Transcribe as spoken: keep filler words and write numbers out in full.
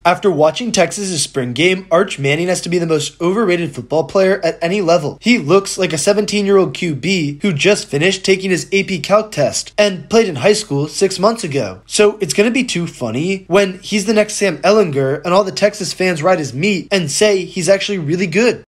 After watching Texas' spring game, Arch Manning has to be the most overrated football player at any level. He looks like a seventeen-year-old Q B who just finished taking his A P Calc test and played in high school six months ago. So it's going to be too funny when he's the next Sam Ehlinger and all the Texas fans ride his meat and say he's actually really good.